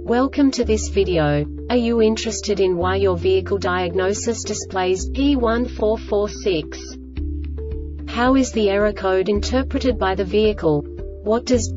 Welcome to this video. Are you interested in why your vehicle diagnosis displays P1446? How is the error code interpreted by the vehicle? What does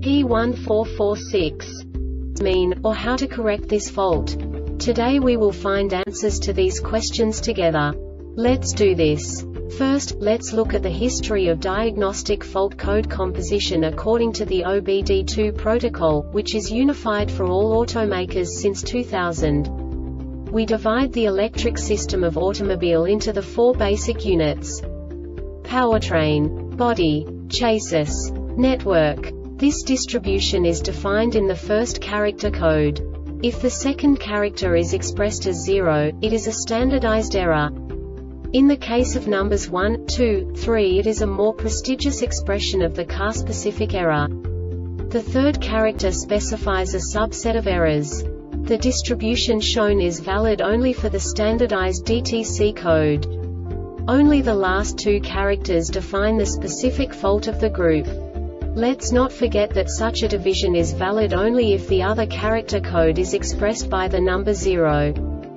P1446 mean, or how to correct this fault? Today we will find answers to these questions together. Let's do this. First, let's look at the history of diagnostic fault code composition according to the OBD2 protocol, which is unified for all automakers since 2000. We divide the electric system of automobile into the four basic units: powertrain, body, chassis, network. This distribution is defined in the first character code. If the second character is expressed as 0, it is a standardized error. In the case of numbers 1, 2, 3, it is a more prestigious expression of the car-specific error. The third character specifies a subset of errors. The distribution shown is valid only for the standardized DTC code. Only the last two characters define the specific fault of the group. Let's not forget that such a division is valid only if the other character code is expressed by the number 0.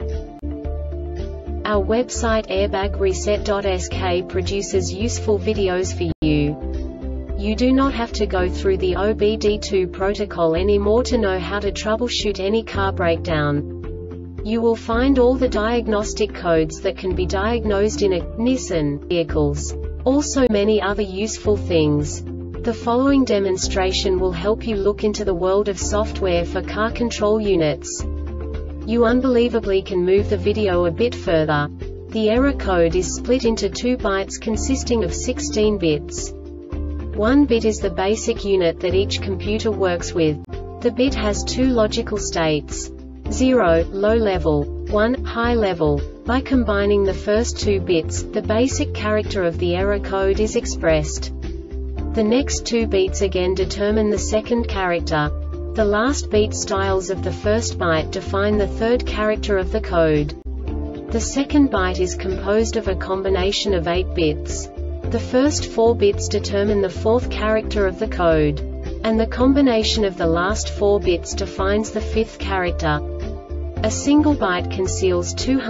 Our website airbagreset.sk produces useful videos for you. You do not have to go through the OBD2 protocol anymore to know how to troubleshoot any car breakdown. You will find all the diagnostic codes that can be diagnosed in a Nissan vehicles. Also many other useful things. The following demonstration will help you look into the world of software for car control units. You unbelievably can move the video a bit further. The error code is split into 2 bytes consisting of 16 bits. 1 bit is the basic unit that each computer works with. The bit has 2 logical states: 0, low level, 1, high level. By combining the first 2 bits, the basic character of the error code is expressed. The next 2 beats again determine the second character. The last beat styles of the first byte define the third character of the code. The second byte is composed of a combination of 8 bits. The first 4 bits determine the fourth character of the code. And the combination of the last 4 bits defines the fifth character. A single byte conceals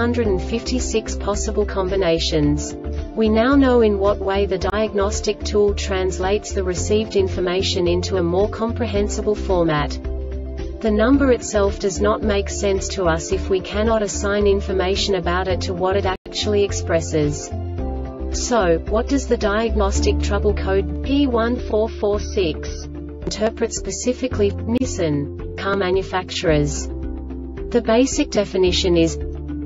256 possible combinations. We now know in what way the diagnostic tool translates the received information into a more comprehensible format. The number itself does not make sense to us if we cannot assign information about it to what it actually expresses. So, what does the diagnostic trouble code P1446 interpret specifically for Nissan car manufacturers? The basic definition is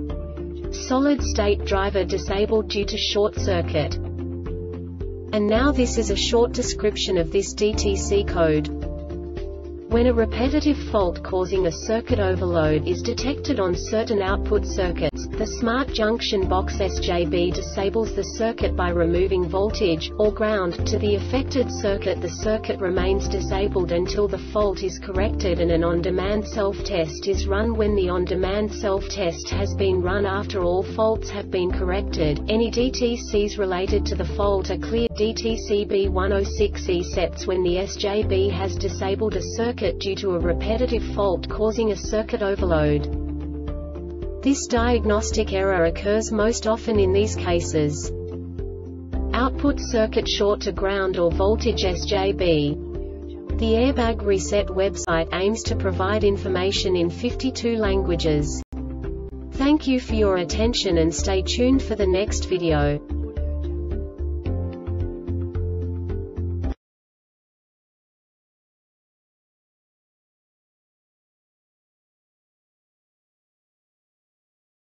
solid-state driver disabled due to short circuit. And now this is a short description of this DTC code. When a repetitive fault causing a circuit overload is detected on certain output circuits, the Smart Junction Box SJB disables the circuit by removing voltage, or ground, to the affected circuit. The circuit remains disabled until the fault is corrected and an on-demand self-test is run. When the on-demand self-test has been run after all faults have been corrected, any DTCs related to the fault are cleared. DTC B106E sets when the SJB has disabled a circuit due to a repetitive fault causing a circuit overload. This diagnostic error occurs most often in these cases: output circuit short to ground or voltage SJB. The Airbag Reset website aims to provide information in 52 languages. Thank you for your attention and stay tuned for the next video.